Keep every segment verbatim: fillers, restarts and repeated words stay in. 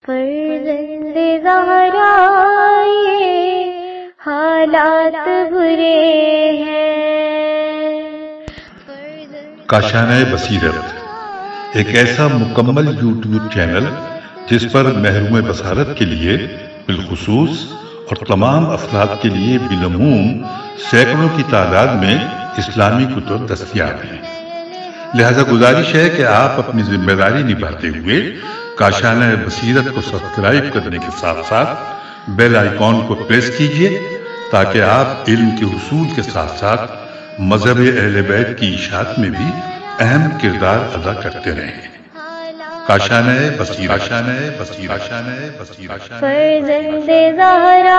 فرزند زہرا یہ حالات برے ہیں۔ کاشانہ-e-بصیرت ایک ایسا مکمل یوٹیوب چینل جس پر محروم بصارت کے لیے بالخصوص اور تمام افراد کے لیے بالعموم سینکڑوں کی تعداد میں اسلامی کتب دستیاب ہیں۔ لہذا گزارش ہے کہ آپ اپنی ذمہ داری نبھاتے ہوئے کاشانہ-e-بصیرت کو سبسکرائب کرنے کے ساتھ ساتھ بیل آئیکن کو پریس کیجئے تاکہ آپ علم کے حصول کے ساتھ ساتھ مذہب اہل بیت کی اشاعت میں بھی اہم کردار ادا کرتے رہیں۔ کاشانہ-e-بصیرت فرزند زہرا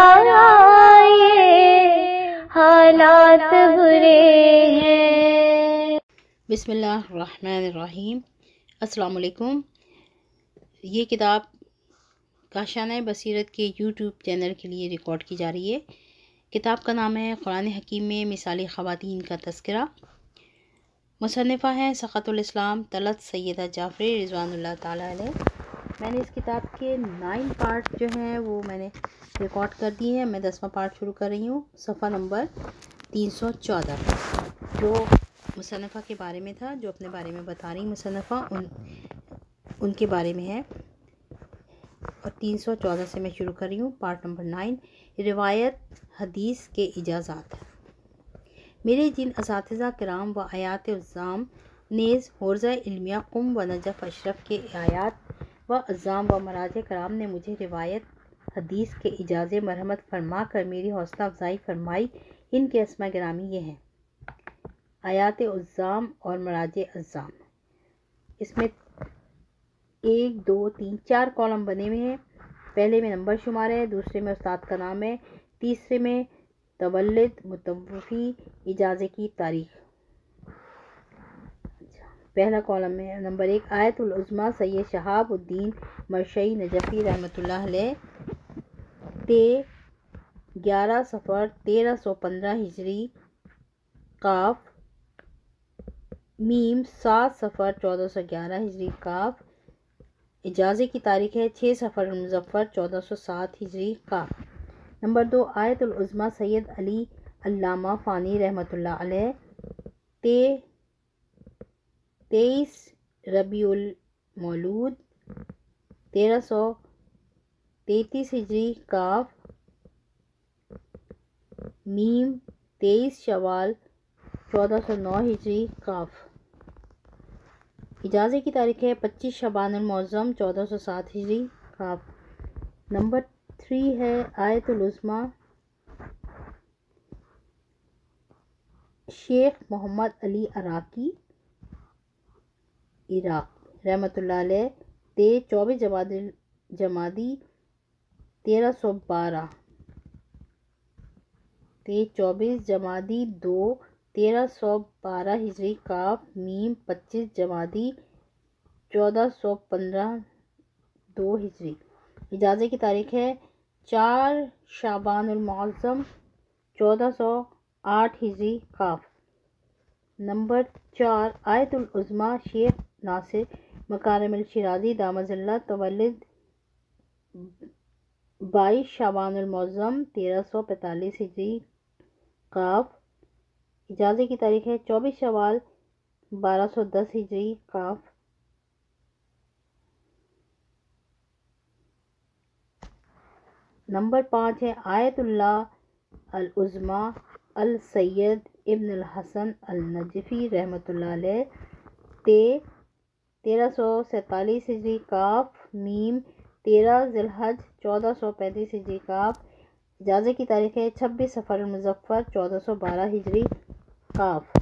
یہ حالات برے ہیں۔ بسم اللہ الرحمن الرحیم۔ السلام علیکم۔ یہ کتاب کاشانہ-e-بصیرت کے یوٹیوب چینل کے لیے ریکارڈ کی جا رہی ہے۔ کتاب کا نام ہے قرآن حکیم میں مثالی خواتین کا تذکرہ۔ مصنفہ ہیں سخت-ال-اسلام طلت سیدہ جعفری رضوان اللہ تعالیٰ علیہ۔ میں نے اس کتاب کے نائن پارٹ جو ہیں وہ میں نے ریکارڈ کر دی ہیں۔ میں دسواں پارٹ شروع کر رہی ہوں، صفحہ نمبر تین سو چودہ، جو مصنفہ کے بارے میں تھا، جو اپنے بارے میں بتا رہی مصنفہ ان ان کے بارے میں ہے، اور تین سو چودہ سے میں شروع کر رہی ہوں، پارٹ نمبر نائن، روایت حدیث کے اجازات۔ میرے جن اساتذہ کرام و آیات الزام نیز حوزہ علمیہ قم و نجف اشرف کے آیات و الزام و مراجع کرام نے مجھے روایت حدیث کے اجازے مرحمت فرما کر میری حوصلہ افزائی فرمائی، ان کے اسماء گرامی یہ ہیں: آیات الزام اور مراجع الزام۔ اس میں ایک دو تین چار کالم بنے ہوئے ہیں۔ پہلے میں نمبر شمار ہے، دوسرے میں استاد کا نام ہے، تیسرے میں تولد، متوفی، اجازے کی تاریخ۔ پہلا کالم ہے نمبر ایک، آیت العظمیٰ سید شہاب الدین مرشی نجفی رحمۃ اللہ علیہ تے گیارہ صفر تیرہ سو پندرہ ہجری قاف میم سات صفر چودہ سو گیارہ ہجری قاف۔ اجازے کی تاریخ ہے چھ صفر المظفر چودہ سو سات ہجری قاف۔ نمبر دو، آیت العظمیٰ سید علی علامہ فانی رحمۃ اللہ علیہ تے تیئیس ربیع المولود تیرہ سو تینتیس ہجری قاف میم تیئیس شوال چودہ سو نو ہجری قاف۔ اجازے کی تاریخ ہے پچیس شعبان المعظم چودہ سو سات ہجری قاف۔ نمبر تھری ہے آیت العظمیٰ شیخ محمد علی عراقی عراق رحمۃ اللہ علیہ تے چوبیس جمادی تیرہ سو بارہ تے چوبیس جمادی دو تیرہ سو بارہ ہجری قاف میم پچیس جمادی چودہ سو پندرہ دو ہجری۔ اجازے کی تاریخ ہے چار شعبان المعظم چودہ سو آٹھ ہجری قاف۔ نمبر چار، آیت العظمیٰ شیخ ناصر مکارم الشیرازی دامت اللہ تولد بائیس شعبان المعظم تیرہ سو پینتالیس ہجری قاف۔ اجازے کی تاریخ ہے چوبیس شوال بارہ سو دس ہجری قاف۔ نمبر پانچ ہے آیت اللہ العظمیٰ السید ابن الحسن النجفی رحمۃ اللہ علیہ تے تیرہ سو سینتالیس ہجری قاف میم تیرہ ذی الحج چودہ سو پینتیس ہجری قاف۔ اجازے کی تاریخ ہے چھبیس صفر المظفر چودہ سو بارہ ہجری قاف۔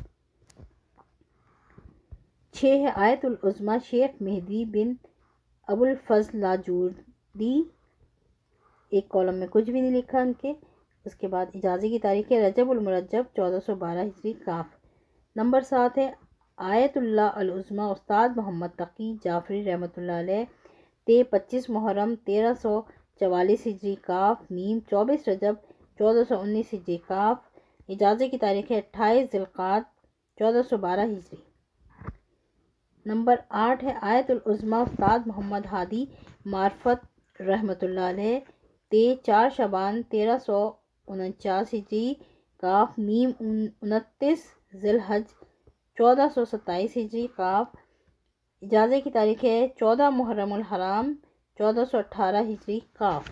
چھ ہے آیت العظمیٰ شیخ مہدی بن ابو الفضل لاجوردی، ایک کالم میں کچھ بھی نہیں لکھا ان کے۔ اس کے بعد اجازے کی تاریخ ہے رجب المرجب چودہ سو بارہ ہجری قاف۔ نمبر سات ہے آیت اللہ العظمیٰ استاد محمد تقی جعفری رحمۃ اللہ علیہ تے پچیس محرم تیرہ سو چوالیس ہجری قاف میم چوبیس رجب چودہ سو انیس ہجری قاف۔ اجازے کی تاریخ ہے اٹھائیس ذی القعدہ چودہ سو بارہ ہجری۔ نمبر آٹھ ہے آیت العظمیٰ استاد محمد ہادی معرفت رحمۃ اللہ علیہ، تے چار شعبان تیرہ سو انچاس ہجری، کاف میم انتیس ذی الحج چودہ سو ستائیس ہجری، کاف اجازے کی تاریخ ہے چودہ محرم الحرام چودہ سو اٹھارہ ہجری، کاف۔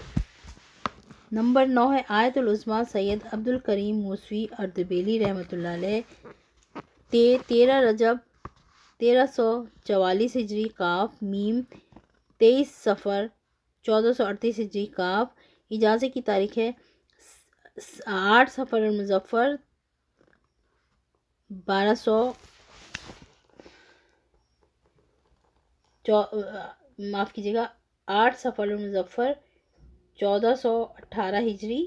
نمبر نو ہے آیت العظمیٰ سید عبد الکریم موسوی اردبیلی رحمۃ اللہ علیہ، تے تیرہ رجب تیرہ سو چوالیس ہجری، کاف میم تیئیس صفر چودہ سو اڑتیس ہجری، کاف اجازے کی تاریخ ہے آٹھ صفر المظفر بارہ سو معاف کیجیے گا آٹھ صفر المظفر چودہ سو اٹھارہ ہجری۔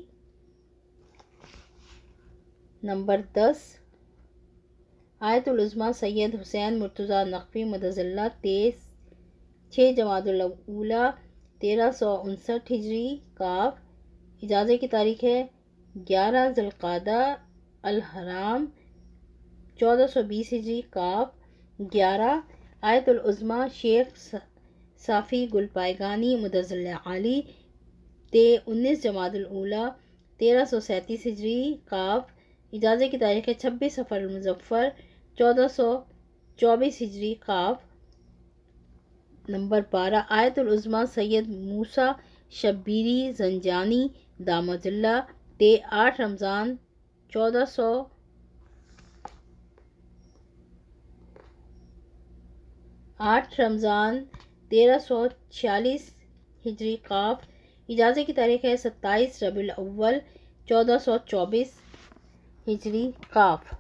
نمبر دس آیت العظمیٰ سید حسین مرتضیٰ نقوی مدظ اللہ، تیس چھ جمادی الاولیٰ تیرہ سو انسٹھ ہجری، کاف اجازے کی تاریخ ہے گیارہ ذی القعدہ الحرام چودہ سو بیس ہجری، کاف گیارہ۔ آیت العظمیٰ شیخ صافی گل پائگانی مدظ اللہ عالی، تے انیس جمادی الاولیٰ تیرہ سو سینتیس ہجری، کاف اجازے کی تاریخ ہے چھبیس صفر المظفر چودہ سو چوبیس ہجری، کاف۔ نمبر بارہ آیت العظمیٰ سید موسیٰ شبیری زنجانی دامت اللہ، تے آٹھ رمضان چودہ سو آٹھ رمضان تیرہ سو چھیالیس ہجری، کاف اجازے کی تاریخ ہے ستائیس ربیع الاول چودہ سو چوبیس ہجری، کاف۔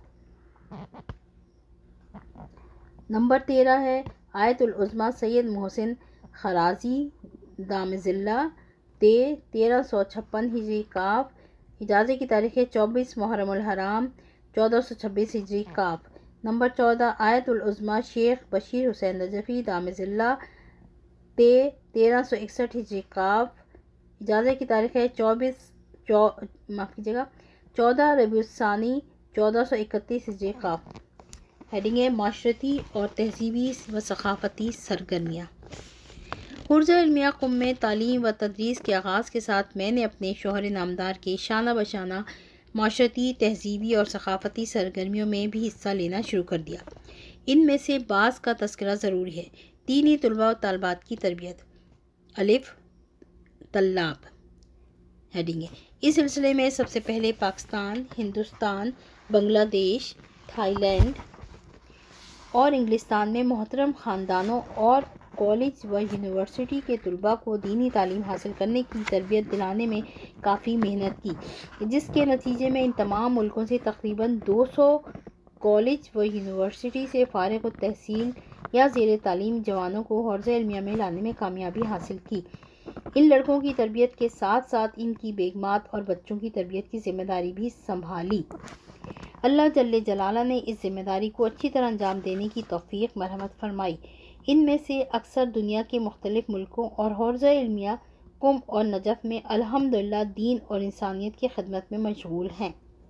نمبر تیرہ ہے آیت العظمیٰ سید محسن خرازی دامت اللہ، تے تیرہ سو چھپن ہجری، کاف اجازے کی تاریخ ہے چوبیس محرم الحرام چودہ سو چھبیس ہجری، کاف۔ نمبر چودہ آیت العظمیٰ شیخ بشیر حسین نجفی دامت اللہ، تے تیرہ سو اکسٹھ ہجری، کاف اجازے کی تاریخ ہے چوبیس چو معاف کیجیے گا چودہ ربیع الثانی چودہ سو اکتیس ہجری، کاف۔ ہیڈنگ ہے معاشرتی اور تہذیبی و ثقافتی سرگرمیاں۔ حرز علمیہ قم میں تعلیم و تدریس کے آغاز کے ساتھ میں نے اپنے شوہر نامدار کے شانہ بشانہ معاشرتی، تہذیبی اور ثقافتی سرگرمیوں میں بھی حصہ لینا شروع کر دیا۔ ان میں سے بعض کا تذکرہ ضروری ہے۔ دینی طلباء و طالبات کی تربیت۔ الف طلاب ہیڈنگ ہے۔ اس سلسلے میں سب سے پہلے پاکستان، ہندوستان، بنگلہ دیش، تھائی لینڈ اور انگلستان میں محترم خاندانوں اور کالج و یونیورسٹی کے طلباء کو دینی تعلیم حاصل کرنے کی تربیت دلانے میں کافی محنت کی، جس کے نتیجے میں ان تمام ملکوں سے تقریباً دو سو کالج و یونیورسٹی سے فارغ التحصیل یا زیر تعلیم جوانوں کو حرز علمیہ میں لانے میں کامیابی حاصل کی۔ ان لڑکوں کی تربیت کے ساتھ ساتھ ان کی بیگمات اور بچوں کی تربیت کی ذمہ داری بھی سنبھالی۔ اللہ جل جلالہ نے اس ذمہ داری کو اچھی طرح انجام دینے کی توفیق مرحمت فرمائی۔ ان میں سے اکثر دنیا کے مختلف ملکوں اور حرز علمیہ قم اور نجف میں الحمدللہ دین اور انسانیت کی خدمت میں مشغول ہیں۔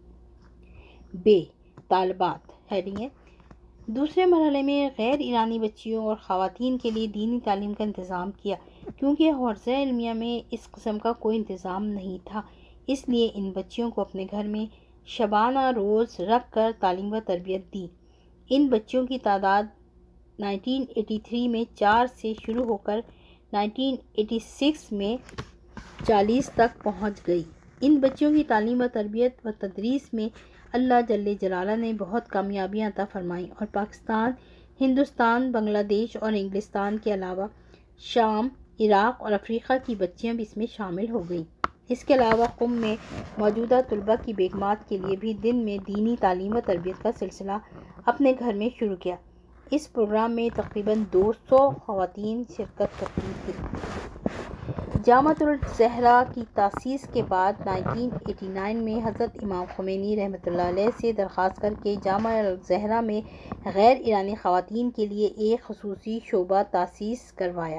بے طالبات ہیڈنگ ہے۔ دوسرے مرحلے میں غیر ایرانی بچیوں اور خواتین کے لیے دینی تعلیم کا انتظام کیا، کیونکہ حرز علمیہ میں اس قسم کا کوئی انتظام نہیں تھا، اس لیے ان بچیوں کو اپنے گھر میں شبانہ روز رکھ کر تعلیم و تربیت دی۔ ان بچیوں کی تعداد نائنٹین ایٹی تھری میں چار سے شروع ہو کر نائنٹین ایٹی سکس میں چالیس تک پہنچ گئی۔ ان بچیوں کی تعلیم و تربیت و تدریس میں اللہ جل جلالہ نے بہت کامیابیاں عطا فرمائیں اور پاکستان، ہندوستان، بنگلہ دیش اور انگلستان کے علاوہ شام، عراق اور افریقہ کی بچیاں بھی اس میں شامل ہو گئیں۔ اس کے علاوہ قم میں موجودہ طلباء کی بیگمات کے لیے بھی دن میں دینی تعلیم و تربیت کا سلسلہ اپنے گھر میں شروع کیا۔ اس پروگرام میں تقریباً دو سو خواتین شرکت کرتی تھیں۔ جامعۃ الزہرا کی تاسیس کے بعد نائنٹین ایٹی نائن میں حضرت امام خمینی رحمۃ اللہ علیہ سے درخواست کر کے جامعہ الزہرا میں غیر ایرانی خواتین کے لیے ایک خصوصی شعبہ تاسیس کروایا،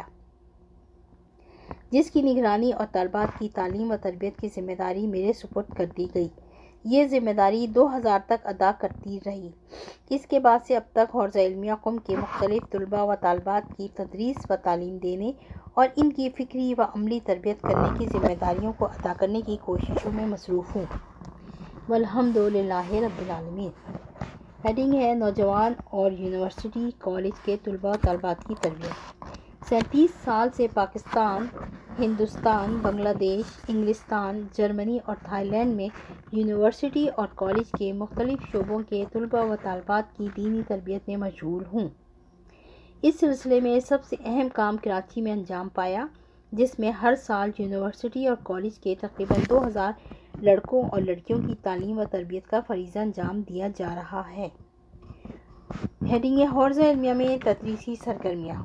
جس کی نگرانی اور طالبات کی تعلیم و تربیت کی ذمہ داری میرے سپرد کر دی گئی۔ یہ ذمہ داری دو ہزار تک ادا کرتی رہی۔ اس کے بعد سے اب تک حرز علمیہ قم کے مختلف طلباء و طالبات کی تدریس و تعلیم دینے اور ان کی فکری و عملی تربیت کرنے کی ذمہ داریوں کو ادا کرنے کی کوششوں میں مصروف ہوں۔ والحمد للہ رب العالمین۔ ہیڈنگ ہے نوجوان اور یونیورسٹی کالج کے طلباء و طالبات کی تربیت۔ سینتیس سال سے پاکستان، ہندوستان، بنگلہ دیش، انگلستان، جرمنی اور تھائی لینڈ میں یونیورسٹی اور کالج کے مختلف شعبوں کے طلباء و طالبات کی دینی تربیت میں مشغول ہوں۔ اس سلسلے میں سب سے اہم کام کراچی میں انجام پایا، جس میں ہر سال یونیورسٹی اور کالج کے تقریباً دو ہزار لڑکوں اور لڑکیوں کی تعلیم و تربیت کا فریضہ انجام دیا جا رہا ہے۔ ہیڈنگ ہے حوزہ علمیہ میں تدریسی سرگرمیاں۔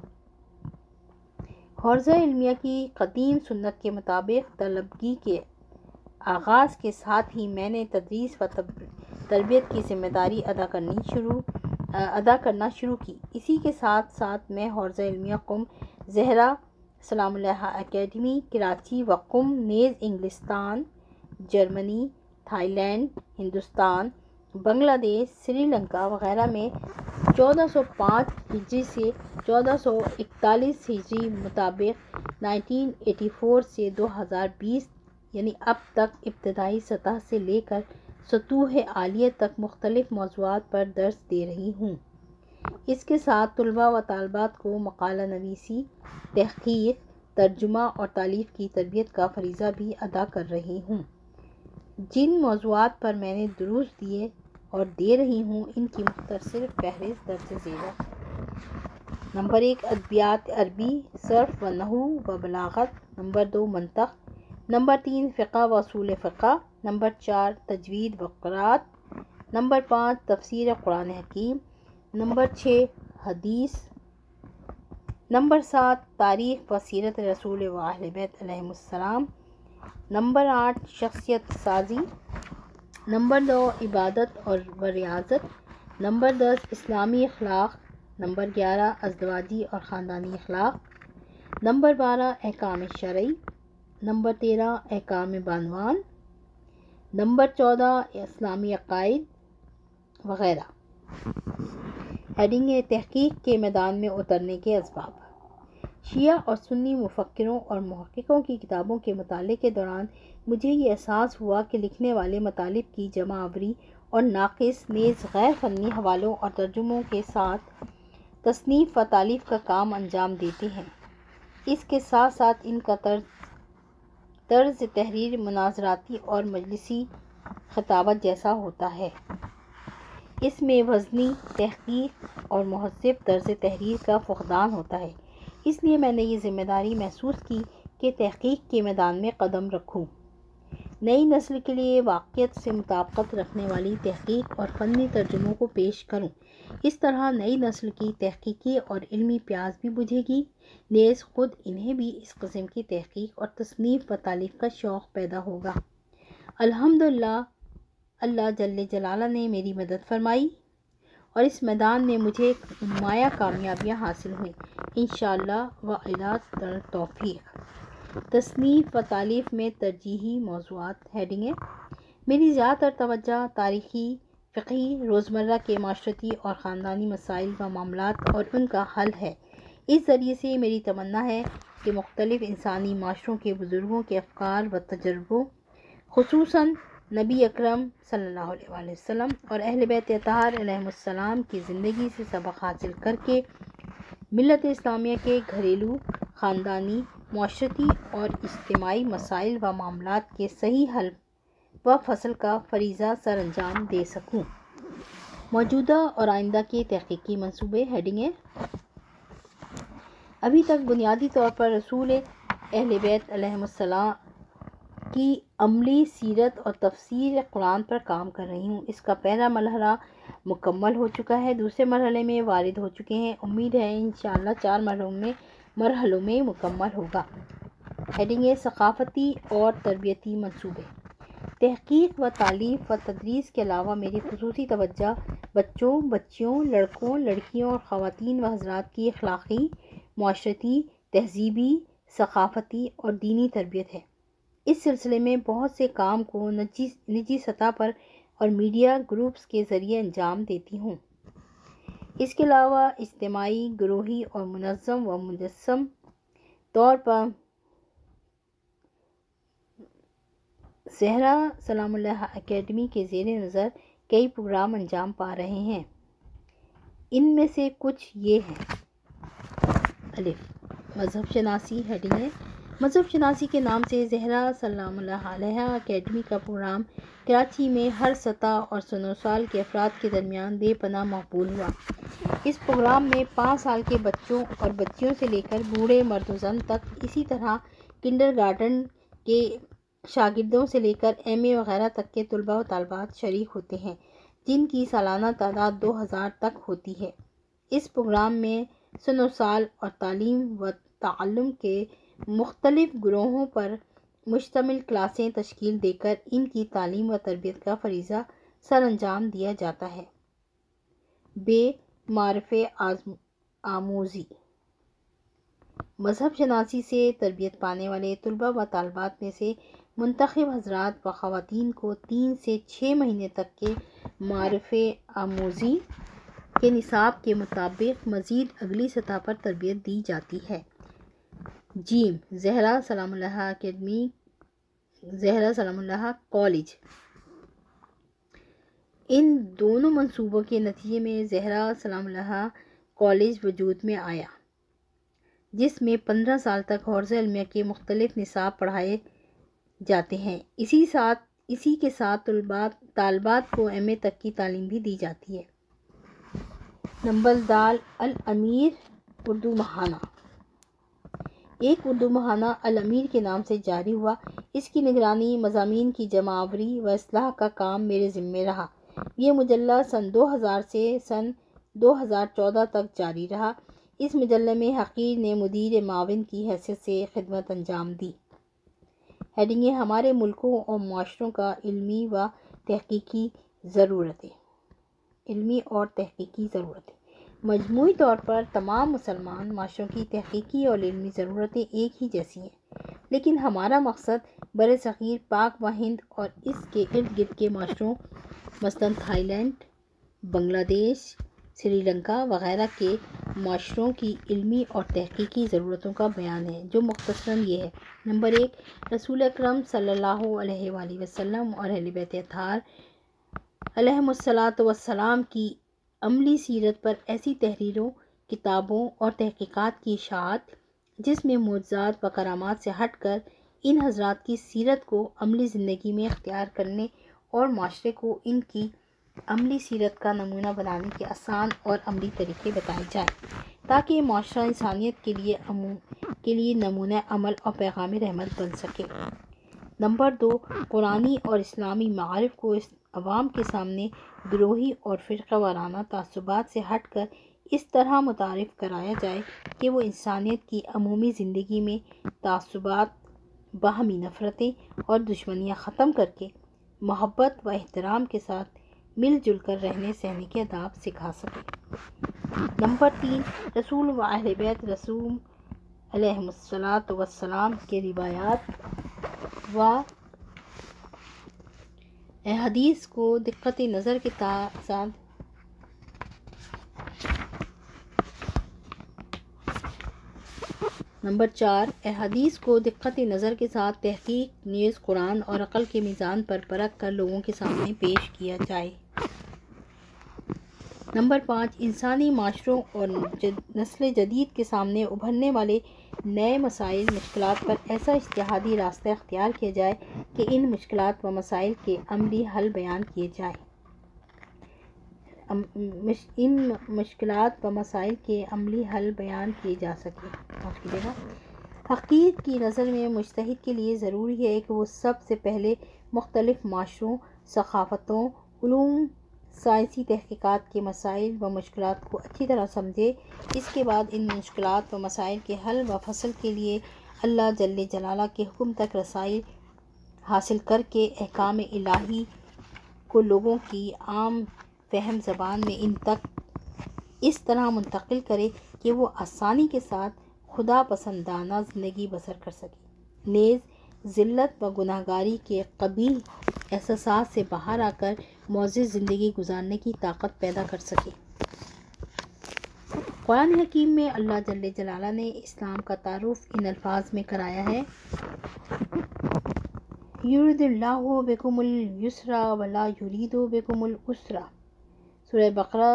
حوزہ علمیہ کی قدیم سنت کے مطابق طلبگی کے آغاز کے ساتھ ہی میں نے تدریس و تربیت کی ذمہ داری ادا کرنی شروع ادا کرنا شروع کی۔ اسی کے ساتھ ساتھ میں حوزہ علمیہ قم زہرا سلام اللہ اکیڈمی کراچی و قم نیز انگلستان، جرمنی، Thailand, Hindustan, Bangladesh, Sri Lanka وغیرہ میں چودہ سو پانچ ہجری سے چودہ سو اکتالیس ہجری مطابق نائنٹین ایٹی فور سے دو ہزار بیس یعنی اب تک ابتدائی سطح سے لے کر سطوح عالیہ تک مختلف موضوعات پر درس دے رہی ہوں۔ اس کے ساتھ طلباء و طالبات کو مقالہ نویسی، تحقیق، ترجمہ اور تالیف کی تربیت کا فریضہ بھی ادا کر رہی ہوں۔ جن موضوعات پر میں نے دروس دیے اور دے رہی ہوں ان کی مختصر فہرست درج ذیل ہے۔ نمبر ایک ادبیات عربی، صرف و نحو و بلاغت۔ نمبر دو منطق۔ نمبر تین فقہ و اصول فقہ۔ نمبر چار تجوید و قرات۔ نمبر پانچ تفسیر قرآن حکیم۔ نمبر چھ حدیث۔ نمبر سات تاریخ و سیرت رسول و اہل بیت علیہم السلام۔ نمبر آٹھ شخصیت سازی۔ نمبر نو عبادت اور و ریاضت۔ نمبر دس اسلامی اخلاق۔ نمبر گیارہ ازدواجی اور خاندانی اخلاق۔ نمبر بارہ احکام شرعی۔ نمبر تیرہ احکام بانوان۔ نمبر چودہ اسلامی عقائد وغیرہ۔ ہیڈنگ ہے تحقیق کے میدان میں اترنے کے اسباب۔ شیعہ اور سنی مفکروں اور محققوں کی کتابوں کے مطالعے کے دوران مجھے یہ احساس ہوا کہ لکھنے والے مطالب کی جمع آوری اور ناقص نیز غیر فنی حوالوں اور ترجموں کے ساتھ تصنیف و تالیف کا کام انجام دیتے ہیں۔ اس کے ساتھ ساتھ ان کا طرز طرز تحریر مناظراتی اور مجلسی خطابت جیسا ہوتا ہے۔ اس میں وزنی تحقیق اور مہذب طرز تحریر کا فقدان ہوتا ہے۔ اس لیے میں نے یہ ذمہ داری محسوس کی کہ تحقیق کے میدان میں قدم رکھوں، نئی نسل کے لیے واقعیت سے مطابقت رکھنے والی تحقیق اور فنی ترجموں کو پیش کروں۔ اس طرح نئی نسل کی تحقیقی اور علمی پیاس بھی بجھے گی، نیز خود انہیں بھی اس قسم کی تحقیق اور تصنیف و تالیف کا شوق پیدا ہوگا۔ الحمدللہ اللہ جل جلالہ نے میری مدد فرمائی اور اس میدان میں مجھے نمایاں کامیابیاں حاصل ہوئیں انشاءاللہ وعلیٰ توفیق۔ تصنیف و تالیف میں ترجیحی موضوعات۔ ہیڈنگ ہے میری زیادہ تر توجہ تاریخی، فقہی، روزمرہ کے معاشرتی اور خاندانی مسائل و معاملات اور ان کا حل ہے۔ اس ذریعے سے میری تمنا ہے کہ مختلف انسانی معاشروں کے بزرگوں کے افکار و تجربوں، خصوصاً نبی اکرم صلی اللہ علیہ وآلہ وسلم اور اہل بیت اطہار علیہم السلام کی زندگی سے سبق حاصل کر کے ملت اسلامیہ کے گھریلو، خاندانی، معاشرتی اور اجتماعی مسائل و معاملات کے صحیح حل و فصل کا فریضہ سر انجام دے سکوں۔ موجودہ اور آئندہ کے تحقیقی منصوبے۔ ہیڈنگ ہے ابھی تک بنیادی طور پر رسول اہل بیت علیہم السلام کی عملی سیرت اور تفسیر قرآن پر کام کر رہی ہوں۔ اس کا پہلا مرحلہ مکمل ہو چکا ہے، دوسرے مرحلے میں وارد ہو چکے ہیں، امید ہے انشاءاللہ چار مرحلوں میں مرحلوں میں مکمل ہوگا۔ ہیڈنگ ہے ثقافتی اور تربیتی منصوبے۔ تحقیق و تالیف و تدریس کے علاوہ میری خصوصی توجہ بچوں، بچیوں، لڑکوں، لڑکیوں اور خواتین و حضرات کی اخلاقی، معاشرتی، تہذیبی، ثقافتی اور دینی تربیت ہے۔ اس سلسلے میں بہت سے کام کو نجی نجی سطح پر اور میڈیا گروپس کے ذریعے انجام دیتی ہوں۔ اس کے علاوہ اجتماعی، گروہی اور منظم و مجسم طور پر زہرا سلام اللہ اکیڈمی کے زیر نظر کئی پروگرام انجام پا رہے ہیں۔ ان میں سے کچھ یہ ہیں: الف مذہب شناسی ہیڈنگ ہے۔ مذہب شناسی کے نام سے زہرا سلام اللہ علیہ اکیڈمی کا پروگرام کراچی میں ہر سطح اور سن و سال کے افراد کے درمیان بے پناہ مقبول ہوا۔ اس پروگرام میں پانچ سال کے بچوں اور بچیوں سے لے کر بوڑھے مرد و زن تک، اسی طرح کنڈر گارڈن کے شاگردوں سے لے کر ایم اے وغیرہ تک کے طلباء و طالبات شریک ہوتے ہیں، جن کی سالانہ تعداد دو ہزار تک ہوتی ہے۔ اس پروگرام میں سن و سال اور تعلیم و تعلم کے مختلف گروہوں پر مشتمل کلاسیں تشکیل دے کر ان کی تعلیم و تربیت کا فریضہ سر انجام دیا جاتا ہے۔ بے معرف آموزی مذہب شناسی سے تربیت پانے والے طلباء و طالبات میں سے منتخب حضرات و خواتین کو تین سے چھ مہینے تک کے معرف آموزی کے نصاب کے مطابق مزید اگلی سطح پر تربیت دی جاتی ہے۔ جیم زہرا سلام اللہ اکیڈمی زہرا سلام اللہ کالج۔ ان دونوں منصوبوں کے نتیجے میں زہرا سلام اللہ کالج وجود میں آیا، جس میں پندرہ سال تک حوزہ علمیہ کے مختلف نصاب پڑھائے جاتے ہیں۔ اسی ساتھ اسی کے ساتھ طلبات طالبات کو ایم اے تک کی تعلیم بھی دی جاتی ہے۔ نمبر دال الامیر اردو ماہانہ۔ ایک اردو ماہانہ الامیر کے نام سے جاری ہوا۔ اس کی نگرانی، مضامین کی جمع آوری و اصلاح کا کام میرے ذمے رہا۔ یہ مجلہ سن دو ہزار سے سن دو ہزار چودہ تک جاری رہا۔ اس مجلے میں حقیر نے مدیر معاون کی حیثیت سے خدمت انجام دی۔ ہیڈنگ: ہمارے ملکوں اور معاشروں کا علمی و تحقیقی ضرورتیں علمی اور تحقیقی ضرورتیں مجموعی طور پر تمام مسلمان معاشروں کی تحقیقی اور علمی ضرورتیں ایک ہی جیسی ہیں، لیکن ہمارا مقصد بر صغیر پاک و ہند اور اس کے ارد گرد کے معاشروں مثلاً تھائی لینڈ، بنگلہ دیش، سری لنکا وغیرہ کے معاشروں کی علمی اور تحقیقی ضرورتوں کا بیان ہے، جو مختصراً یہ ہے: نمبر ایک، رسول اکرم صلی اللہ علیہ وآلہ وسلم اور اہل بیت اطہار علیہم الصلاۃ والسلام کی عملی سیرت پر ایسی تحریروں، کتابوں اور تحقیقات کی اشاعت جس میں معجزات و کرامات سے ہٹ کر ان حضرات کی سیرت کو عملی زندگی میں اختیار کرنے اور معاشرے کو ان کی عملی سیرت کا نمونہ بنانے کے آسان اور عملی طریقے بتائے جائیں، تاکہ یہ معاشرہ انسانیت کے لیے کے لیے نمونہ عمل اور پیغام رحمت بن سکے۔ نمبر دو، قرآنی اور اسلامی معارف کو عوام کے سامنے گروہی اور فرقہ وارانہ تعصبات سے ہٹ کر اس طرح متعارف کرایا جائے کہ وہ انسانیت کی عمومی زندگی میں تعصبات، باہمی نفرتیں اور دشمنیاں ختم کر کے محبت و احترام کے ساتھ مل جل کر رہنے سہنے کے آداب سکھا سکے۔ نمبر تین، رسول و اہل بیت رسول علیہم الصلاۃ والسلام کے روایات و احادیث کو دقت نظر کے ساتھ نمبر چار، احادیث کو دقت نظر کے ساتھ تحقیق نیز قرآن اور عقل کے میزان پر پرکھ کر لوگوں کے سامنے پیش کیا جائے۔ نمبر پانچ، انسانی معاشروں اور نسل جدید کے سامنے ابھرنے والے نئے مسائل مشکلات پر ایسا اجتہادی راستہ اختیار کیا جائے کہ ان مشکلات و مسائل کے عملی حل بیان کیے جائیں ان مشکلات و مسائل کے عملی حل بیان کیے جا سکے۔ حقیقت کی نظر میں مجتہد کے لیے ضروری ہے کہ وہ سب سے پہلے مختلف معاشروں، ثقافتوں، علوم، سائنسی تحقیقات کے مسائل و مشکلات کو اچھی طرح سمجھے۔ اس کے بعد ان مشکلات و مسائل کے حل و فصل کے لیے اللہ جل جلالہ کے حکم تک رسائی حاصل کر کے احکام الہی کو لوگوں کی عام فہم زبان میں ان تک اس طرح منتقل کرے کہ وہ آسانی کے ساتھ خدا پسندانہ زندگی بسر کر سکے، نیز ذلت و گناہگاری کے قبیح احساسات سے باہر آ کر معزز زندگی گزارنے کی طاقت پیدا کر سکے۔ قرآن حکیم میں اللہ جل جلالہ نے اسلام کا تعارف ان الفاظ میں کرایا ہے: یرید اللہ بکم الیسر ولا یرید بکم العسر، سورہ بقرہ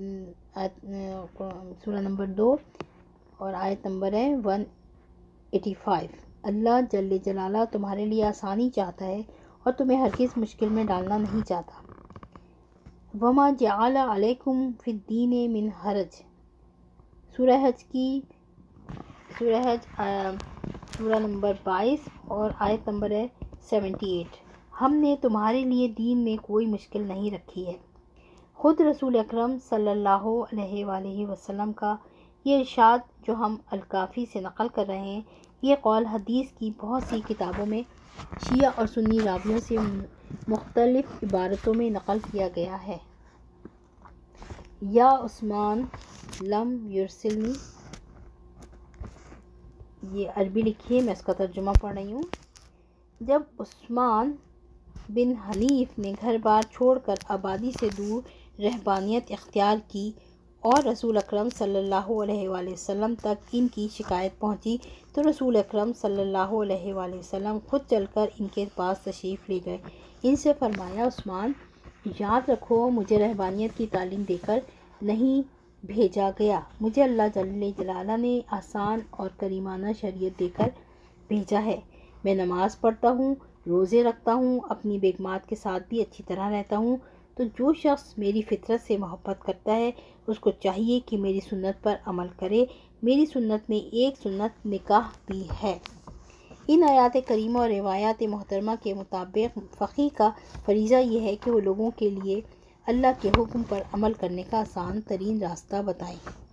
سورہ نمبر دو اور آیت نمبر ہے ایک سو پچاسی۔ اللہ جل جلالہ تمہارے لیے آسانی چاہتا ہے اور تمہیں ہرگز مشکل میں ڈالنا نہیں چاہتا۔ وما جعل علیکم فی الدین من حرج، سورہ حج کی سورہ حج سورہ نمبر بائیس اور آیت نمبر ہے اٹھہتر۔ ہم نے تمہارے لیے دین میں کوئی مشکل نہیں رکھی ہے۔ خود رسول اکرم صلی اللہ علیہ وآلہ وسلم کا یہ ارشاد جو ہم الکافی سے نقل کر رہے ہیں، یہ قول حدیث کی بہت سی کتابوں میں شیعہ اور سنی راویوں سے مختلف عبارتوں میں نقل کیا گیا ہے۔ یا عثمان لم یرسلنی، یہ عربی لکھی ہے، میں اس کا ترجمہ پڑھ رہی ہوں۔ جب عثمان بن حنیف نے گھر بار چھوڑ کر آبادی سے دور رہبانیت اختیار کی اور رسول اکرم صلی اللہ علیہ وآلہ وسلم تک ان کی شکایت پہنچی تو رسول اکرم صلی اللہ علیہ وآلہ وسلم خود چل کر ان کے پاس تشریف لے گئے۔ ان سے فرمایا: عثمان، یاد رکھو مجھے رہبانیت کی تعلیم دے کر نہیں بھیجا گیا، مجھے اللہ جل جلالہ نے آسان اور کریمانہ شریعت دے کر بھیجا ہے۔ میں نماز پڑھتا ہوں، روزے رکھتا ہوں، اپنی بیگمات کے ساتھ بھی اچھی طرح رہتا ہوں، تو جو شخص میری فطرت سے محبت کرتا ہے اس کو چاہیے کہ میری سنت پر عمل کرے۔ میری سنت میں ایک سنت نکاح بھی ہے۔ ان آیات کریمہ اور روایات محترمہ کے مطابق فقیہ کا فریضہ یہ ہے کہ وہ لوگوں کے لیے اللہ کے حکم پر عمل کرنے کا آسان ترین راستہ بتائیں۔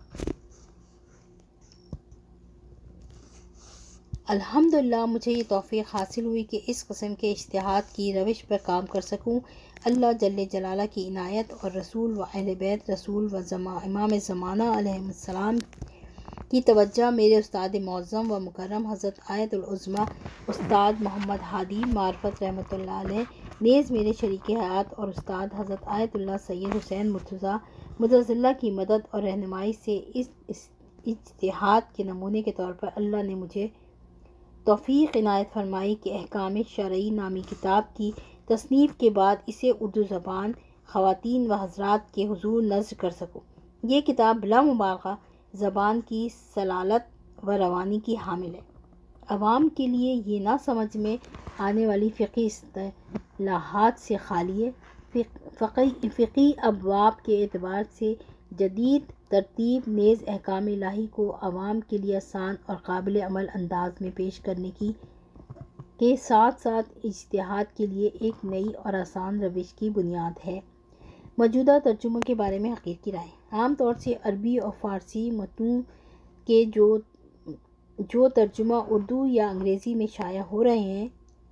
الحمدللہ مجھے یہ توفیق حاصل ہوئی کہ اس قسم کے اجتہاد کی روش پر کام کر سکوں۔ اللہ جل جلالہ کی عنایت اور رسول و اہل بیت رسول و امام زمانہ علیہ السلام کی توجہ میرے استاد معظم و مکرم حضرت آیت العظمیٰ استاد محمد ہادی معرفت رحمۃ اللہ علیہ، نیز میرے شریک حیات اور استاد حضرت آیت اللہ سید حسین مرتضیٰ مدظ اللہ کی مدد اور رہنمائی سے اس اجتہاد کے نمونے کے طور پر اللہ نے مجھے توفیق عنایت فرمائی کہ احکام شرعی نامی کتاب کی تصنیف کے بعد اسے اردو زبان خواتین و حضرات کے حضور نشر کر سکوں۔ یہ کتاب بلا مبالغہ زبان کی سلالت و روانی کی حامل ہے۔ عوام کے لیے یہ نہ سمجھ میں آنے والی فقہی اصطلاحات سے خالی ہے۔ فقہی ابواب کے اعتبار سے جدید ترتیب نیز احکام الہی کو عوام کے لیے آسان اور قابل عمل انداز میں پیش کرنے کی کے ساتھ ساتھ اجتہاد کے لیے ایک نئی اور آسان روش کی بنیاد ہے۔ موجودہ ترجموں کے بارے میں حقیر کی رائے: عام طور سے عربی اور فارسی متون کے جو جو ترجمہ اردو یا انگریزی میں شائع ہو رہے ہیں،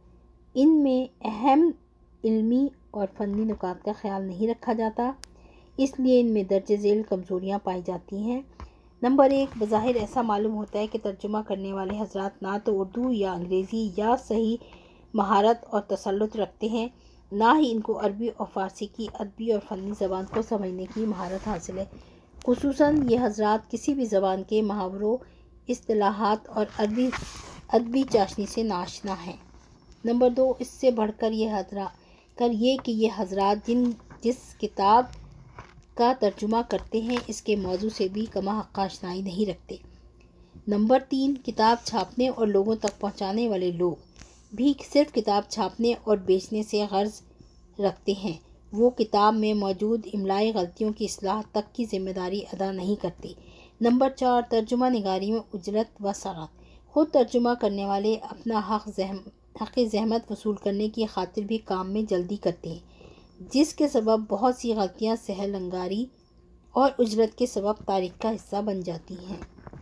ان میں اہم علمی اور فنی نکات کا خیال نہیں رکھا جاتا، اس لیے ان میں درج ذیل کمزوریاں پائی جاتی ہیں۔ نمبر ایک، بظاہر ایسا معلوم ہوتا ہے کہ ترجمہ کرنے والے حضرات نہ تو اردو یا انگریزی یا صحیح مہارت اور تسلط رکھتے ہیں، نہ ہی ان کو عربی اور فارسی کی ادبی اور فنی زبان کو سمجھنے کی مہارت حاصل ہے۔ خصوصاً یہ حضرات کسی بھی زبان کے محاوروں، اصطلاحات اور عربی ادبی چاشنی سے ناشنا ہیں۔ نمبر دو، اس سے بڑھ کر یہ حضرات کر یہ کہ یہ حضرات جن جس کتاب کا ترجمہ کرتے ہیں اس کے موضوع سے بھی کما حق آشنائی نہیں رکھتے۔ نمبر تین، کتاب چھاپنے اور لوگوں تک پہنچانے والے لوگ بھی صرف کتاب چھاپنے اور بیچنے سے غرض رکھتے ہیں، وہ کتاب میں موجود املائی غلطیوں کی اصلاح تک کی ذمہ داری ادا نہیں کرتے۔ نمبر چار، ترجمہ نگاری میں اجرت و سرعت: خود ترجمہ کرنے والے اپنا حق حق زحمت وصول کرنے کی خاطر بھی کام میں جلدی کرتے ہیں، جس کے سبب بہت سی غلطیاں سہل انگاری اور اجرت کے سبب تاریخ کا حصہ بن جاتی ہیں۔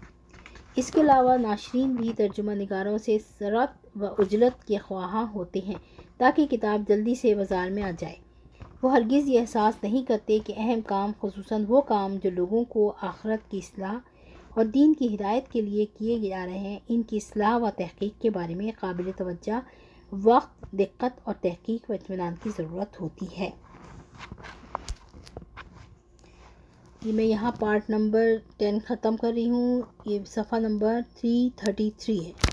اس کے علاوہ ناشرین بھی ترجمہ نگاروں سے سرعت و اجرت کے خواہاں ہوتے ہیں تاکہ کتاب جلدی سے بازار میں آ جائے۔ وہ ہرگز یہ احساس نہیں کرتے کہ اہم کام، خصوصاً وہ کام جو لوگوں کو آخرت کی اصلاح اور دین کی ہدایت کے لیے کیے جا رہے ہیں، ان کی اصلاح و تحقیق کے بارے میں قابل توجہ وقت، دقت اور تحقیق و اطمینان کی ضرورت ہوتی ہے۔ یہ میں یہاں پارٹ نمبر ٹین ختم کر رہی ہوں. یہ صفحہ نمبر تھری تھرٹی تھری ہے.